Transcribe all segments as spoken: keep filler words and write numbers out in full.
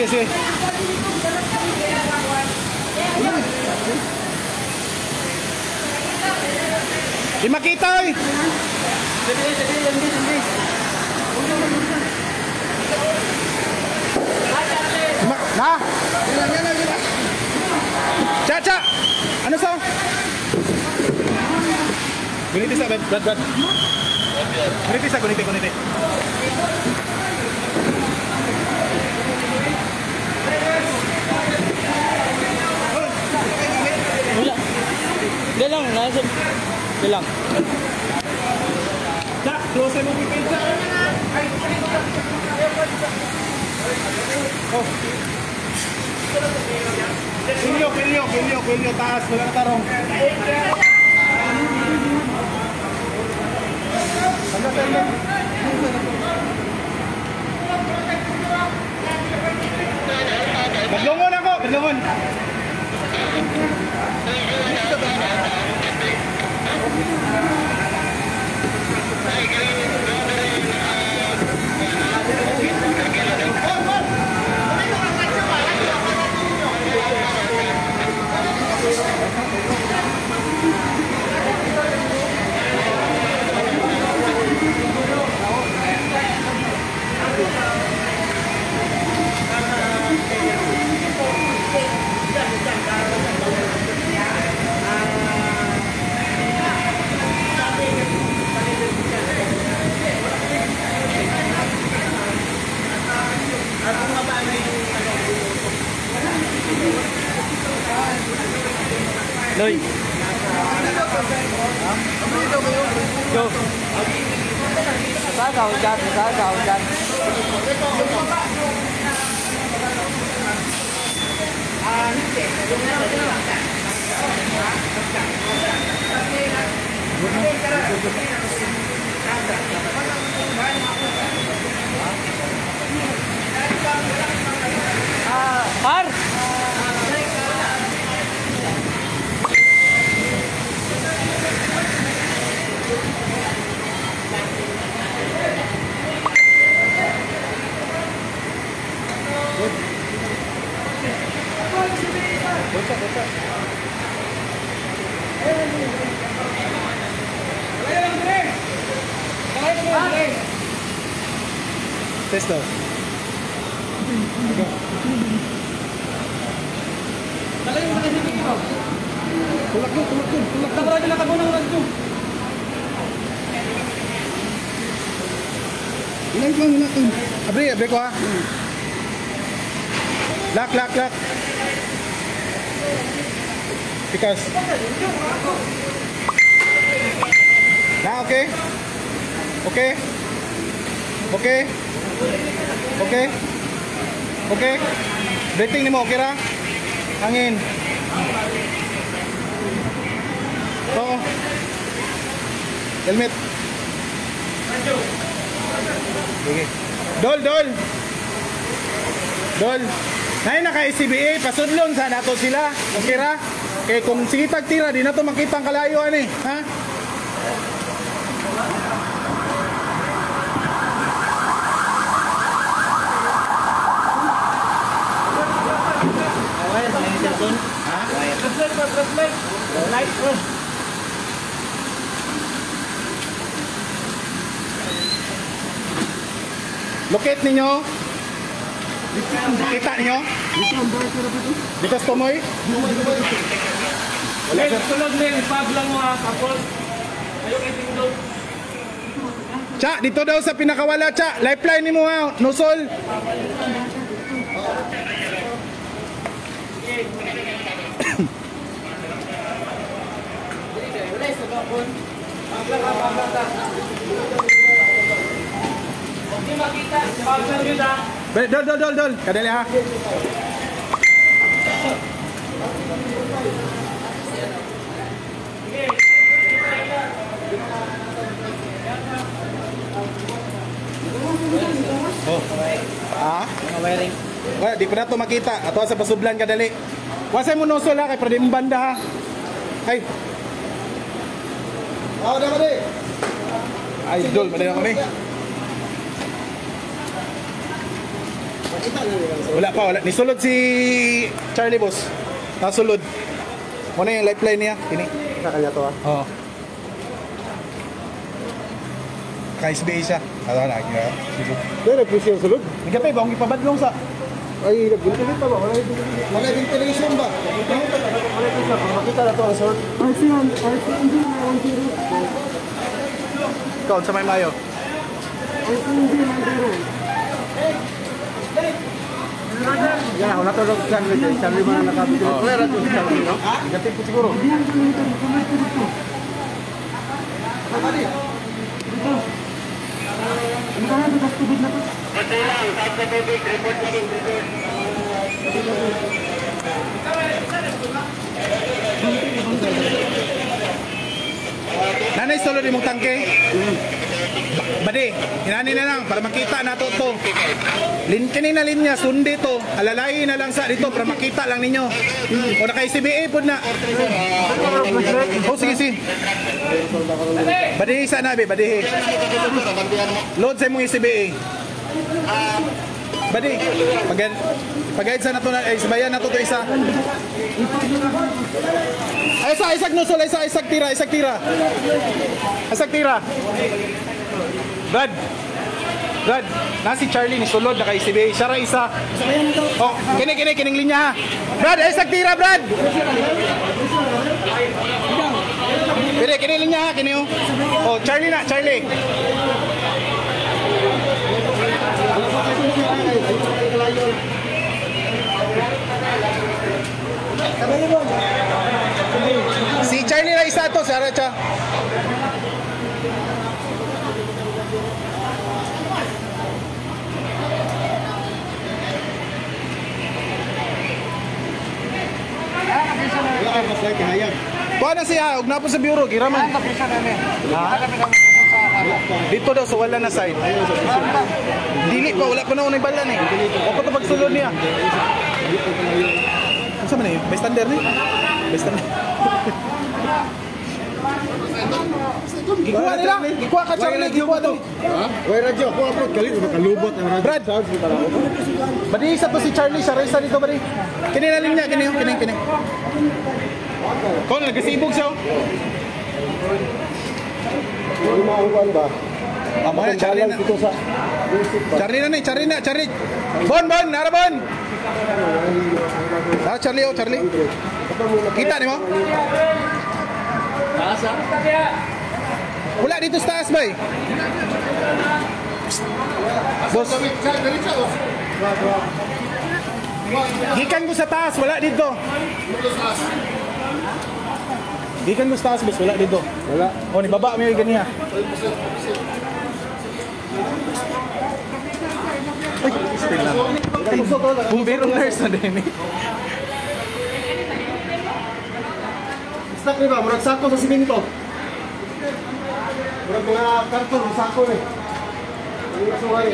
sige. Di makita eh. Sige, sige, hindi, hindi. Na? Caca! Ano sa? Guniti sa, Brad, Brad. Guniti sa, guniti, guniti. Wala. Hindi lang, nasa... Hindi lang. Cak, close mo pipin, Cak. Oh. Kilyo, kilyo, kilyo, kilyo, taas, walang tarong. Ano sa inyo? Maglungon ako, maglungon. Loy. Go. Sagaw dyan, sagaw dyan. Par! Bocah, bocah. Tes daw. Talaga yung mga hindi ko. Tulak mo, tulak mo, tulak mo. Nakara nila kamo ng radyo. Ilan ko, ilan ko. Abri, abri ko ha. Lock, lock, lock. Because. Na, okay? Okay? Okay? Okay? Okay? Breathing ni mo, okay ra? Hangin. Oo. Helmet. Sige. Dol, dol. Dol. Nay naka-S C B A, pasudlon sa nato sila. Okay ra? Kaya kung sitag tira, di na to makita ang kalayuan eh. Ha? Ha? Light on. Locate ninyo. Kita ninyo. Dito sa tumoy. Wala sa tulog na yung pag lang mga kapol. Ayaw kayo tingdog. Cha, dito daw sa pinakawala, Cha. Lifeline ni mo ha. Nusol. Dol, dol, dol, dol. Kadali ha. Oh. Ah? Mga wiring. Wala, di pa na ito makita. Ato sa pasublan kadali. Wasay mo nusol ha, kay pwede mong banda ha. Ay. Oh, dah mali. Ay, dol, mali na kami. Wala pa, wala. Nisulod si Charlie boss. Nasulod. Muna yung lifeline niya. Kini. Sa kanya to ah. Oo. Ka-S B A siya. Ano na, kaya. Pero nagpusi yung sulod. Nagkapay ba? Kung ipabadlong sa... Ay, nag-ventilate pa ba? Wala yung wala yung ventilation ba? Makita na to ang sort. R C one, R C engine na one zero. Ikaw, sa may mayo. R C engine one zero. Yan, wala to lang Charlie. Charlie mo na nakabito. Wala na to si Charlie, no? Gatid ko siguro. Diyan ko nito, kamay ko dito. Dito. Ano ka na, bigas tubig na to. Nanay, solo di mong tangke. Badi, inani na lang para makita na to to. Lin kanina linya sundi to. Alalay na lang sa dito para makita lang ninyo. O naka-S B A pod na. Oh sige sige. Badi sa nabi, badi. Load sa imong S B A. Badi, pag pagayad sa nato na ay sabayan nato to isa. Ay isa isag no sol isa isag tira isag tira. Isag tira. Brad. Brad, na si Charlie ni sulod na kay S B A. Siya ra isa. Oh, kini kini kining linya ha. Brad, ay isag tira Brad. Kini kini linya ha kini oh. Oh, Charlie na, Charlie. Si Charlie na isa to, Sarah cha. Kuha na siya, huwag na po sa bureau, giraman. Ha? Dito daw, so wala na side. Dili pa, wala pa na unang balan eh. Ako ito pagsulod niya. Ano sa man eh? Bystander ni? Bystander. Gikuha nila, gikuha ka Charlie, gikuha daw. Ha? Way radyo, ako upload kalit, makalubot ang radyo. Brad, badi isa to si Charlie, siya resa dito badi. Kini na linya, kini, kini, kini. Kung nagkasibog siya. Hindi maungkuan ba? Ah, mga Charlie na. Dito sa Charlie na ni, Charlie na, Charlie. Bon, bon, nara bon. Ah, Charlie, oh, Charlie. Kita ni mo? Asa? Wala dito sa taas, bay. Boss. Gikan ko sa taas, wala dito. Gikan ko sa taas, boss, wala dito. wala. Oh, ni baba may ganiya. Ay, still na. Ay, bumbirong nurse na din eh. Stock ni ba? Murag sako sa simento. Murag mga karton, sako ni. Ang nasuhay.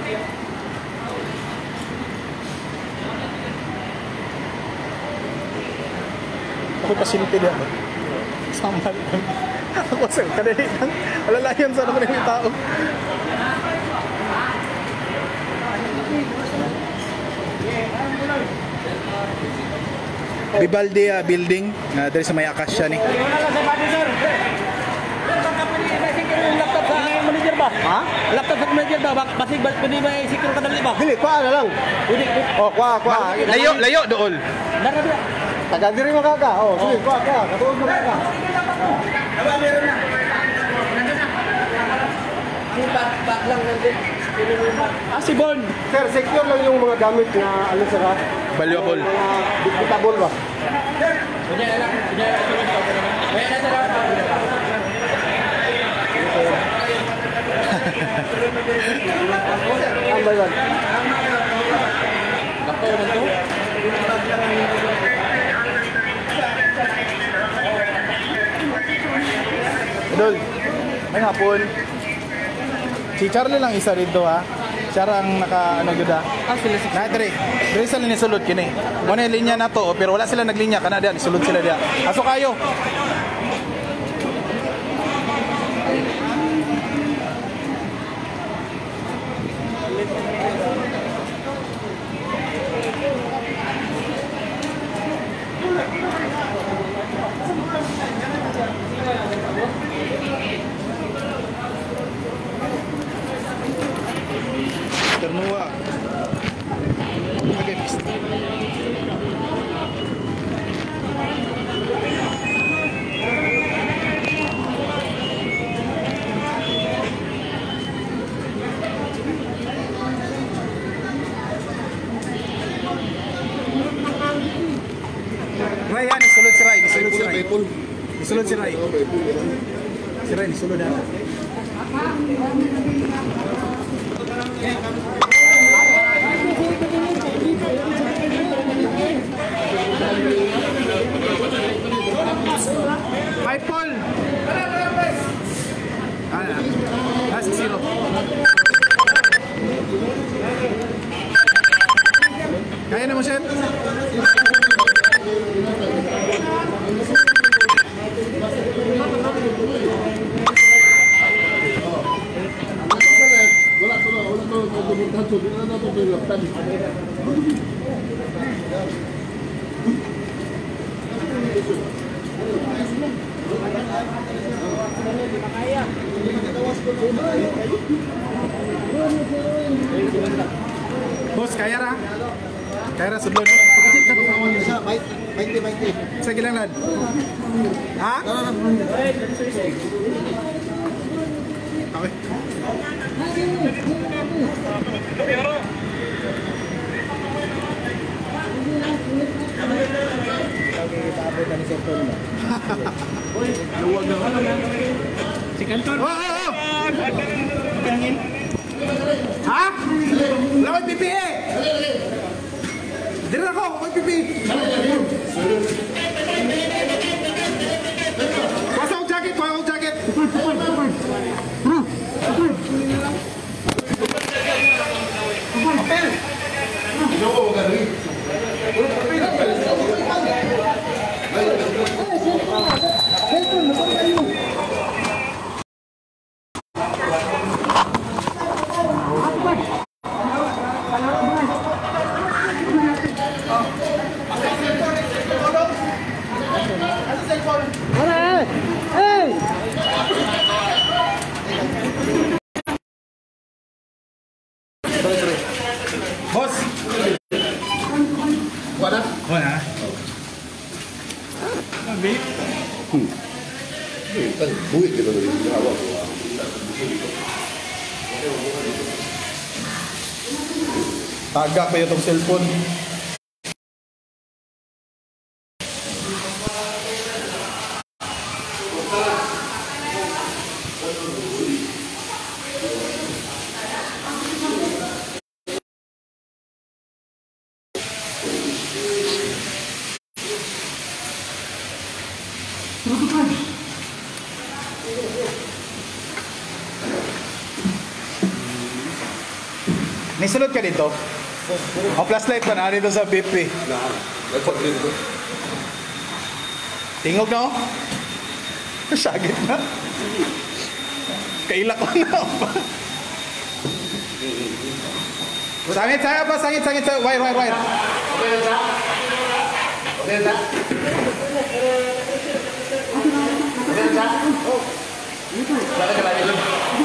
Ako pasyente diyan. Samal. Ako sa kadali lang. Alalayan sa naman yung tao. Bibaldia building na dari sa may Akasya ni. Laptop sa manager ba? Ha? Laptop sa manager ba? Basig ba pwede ba i-secure kadali ba? Dili, kwa na lang. Pwede. Oh, kwa, kwa. Layo, layo dool. Nara ba? Taga diri mo kaka. Oh, sige, kwa, kwa. Katuod mo kaka. Back lang nandun. Ah, si Bon. Sir, secure lang yung mga gamit na ano sir ha? Valuable. Mga dictable ba? Punya lang. Punya sunod ka. Kaya na sila. Ang ba yan? Lako man to. Idol, may hapon. Si Charlie lang isa dito ha. Siya ang naka ano gud ha. Ah, sila si Na dire. Dire sila ni sulod kini. Mo na linya na to pero wala sila naglinya kana diyan sulod sila diya. Aso kayo. Nuwa. Okay, next. Ray, yan, isulod si Ray, isulod si Ray. Isulod si Ray. Si Ray, isulod na. Hi, Paul! Ah, ah, si Zero. Kaya na mo, Shen? Wala to, wala to, wala to, wala to, wala to, Bos, kaya ra? Kaya ra, sudlon. twenty, twenty. Sa gilang lad? Ha? Okay. Si Kanton. Oh, oh, oh! Ha? Wala ko'y pipi eh! Dito na ko, ko'y pipi! Pasa akong jacket, pasa akong jacket! Bos! Wala? Wala. Abi? Buit kita tadi. Tagak pa yung cellphone. Nisulod ka dito? O flashlight pa na dito sa B P. Tingog na oh. Sagit na. Kailak ko na. Sangit saya apa? Sangit sangit saya. Wire wire wire. Oke dah. Oke dah. Oke dah. Oh. Itu. Ada ke lagi?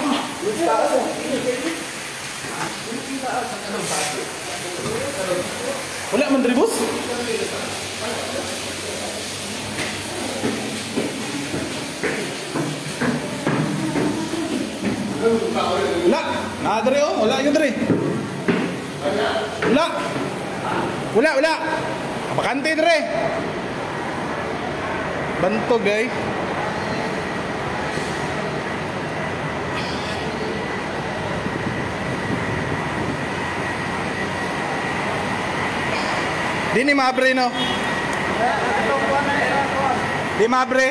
Wala Menteri Bos? Wala. Nah, dari oh, wala yun dari. Wala. Wala, wala. Bakante dari. Bantog guys. Di ni mabre no. Di mabre.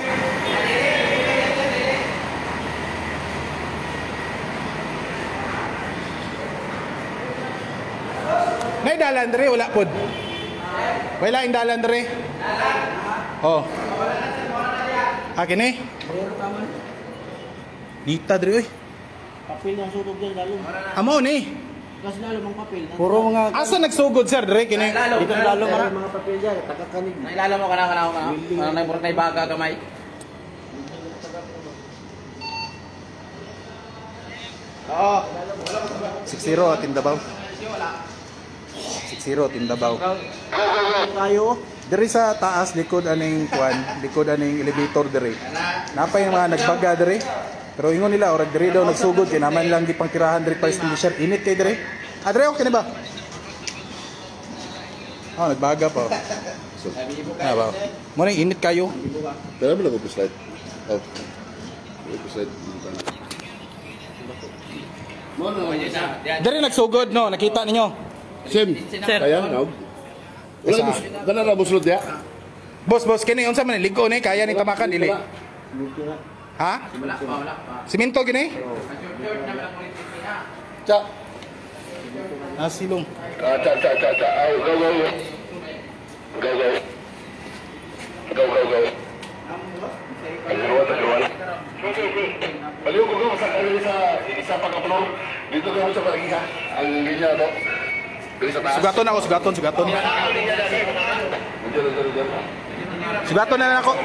Nay dalan dre wala pod. Wala ing dalan dre. Oh. Akin eh. Nita dre oy. Papel yang sutog dyan lalo. Amo ni. Kasi lalo mga papel. Puro mga Asa nagsugod sir dre kini? Dito lalo mga mga papel dyan. Takakanig. Nailala mo ka na ka na ka. Ano na yung na baga kamay? Oo. six zero at Tindabaw. six zero Tindabaw. Tayo. Diri sa taas likod aning kuan, likod aning elevator diri. Napay mga nagbaga diri. Pero ingon nila ora diri daw nagsugod kay naman lang gipang tirahan diri pa extinguisher. Init kay diri. Ah, diri okay na ba? Oh, nagbaga pa. So, ah, ba. Mo nang init kayo. Pero ba ko slide? Oh. Ko slide. Mo no. Diri nagsugod no, nakita ninyo. Sim. Kaya no. Wala mo, kana ra buslot ya. Boss, boss, kini unsa man ligo ni kaya ni tamakan dili? Ha? Wala pa, wala pa. Simento gini? Cha. Ah, silong. Ah, cha cha cha cha. Go go go. Go go. Go go go. Ayun, ayun. Baliw ko go sa kali sa isa pagka-floor. Dito ko sa pag-isa. Ang linya to. Sugaton ako, sugaton, sugaton. Sugaton na lang ako.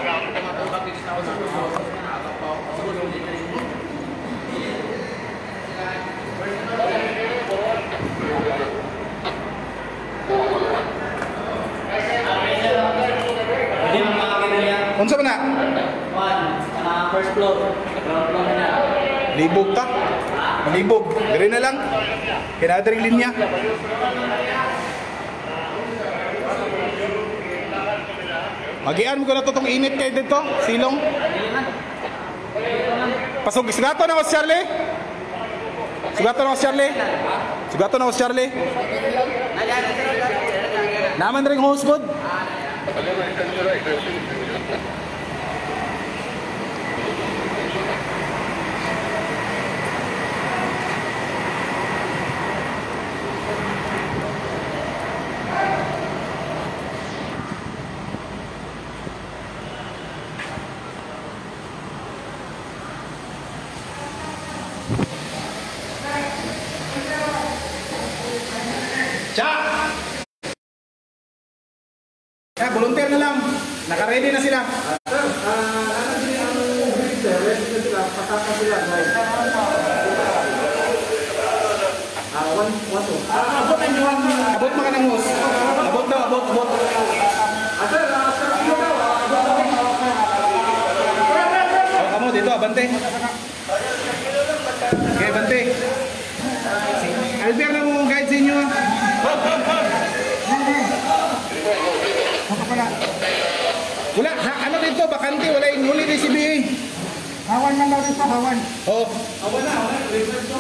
Unsa man na? First floor. Ground floor na. Libog ta? Malibog. Dire na lang. Kinadring linya. Magian mo ko na to tong init kay dito, silong. Pasok, sugato na ko si Charlie. Sugato na ko si Charlie. Sugato na ko si Charlie. Naman ring host good. Ya, volunteer na lang. Naka-ready na sila. Sir, ah, ano din ang breeder? Resident sila, pataka sila. Ah, one, one, two. Ah, abot ang juwan. Abot mga ng host. Abot daw, abot, abot. Ah, sir, ah, sir, ano daw? O, kamo dito, abante. Okay, abante. Albert na mo guide sa inyo. Wala, ha, ano dito, bakante, wala yung huli ni C B A. Hawan man daw dito, hawan. Oo. Hawan na, hawan na.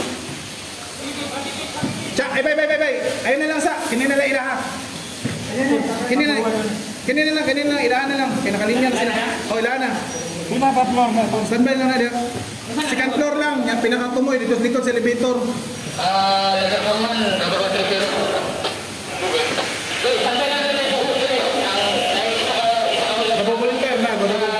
Tsa, ay, bay, bay, bay, bay. Ayun na lang sa, kinin na lang ilaha. Kinin na, kinin na lang, kinin na lang, ilaha na lang. Kaya nakalinya na sila. O, ilaha na. Lima pa floor na. Standby lang na dito. Second floor lang, yung pinakatumoy, dito sa likod sa elevator. Ah, lagat naman. Ano ba sir? Nabubulinter na,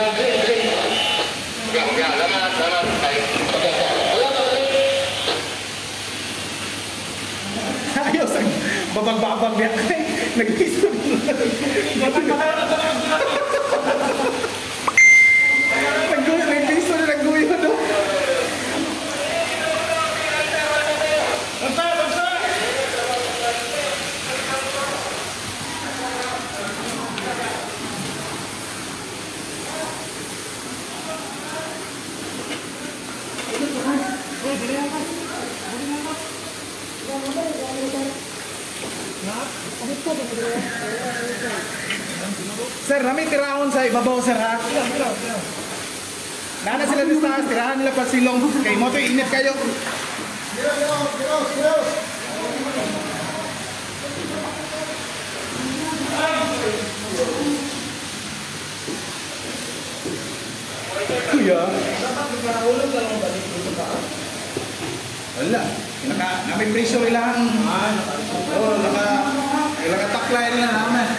ayos, babag-babag niya. Nag-iso. Nag-guyo, nag-iso na nag-guyo, no? Sir, nami tirahon sa ibabaw, sir, ha? Nana sila dito taas, tirahan nila pa silong. Kay mo to, init kayo. Kuya. Wala. Naka, naka-pressure ilang. Oo, naka, naka-taklay nila naman.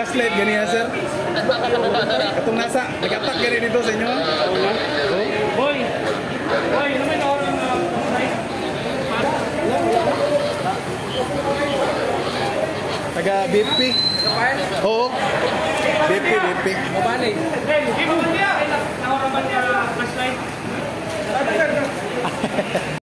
flashlight ganyan sir. Katong nasa, nag-attack gani dito sa inyo. Boy! Boy, ano may nawaran na side? Taga B F P. Oo. B F P, B F P. Hey, hindi mo ba niya? Nawaran ba niya flashlight?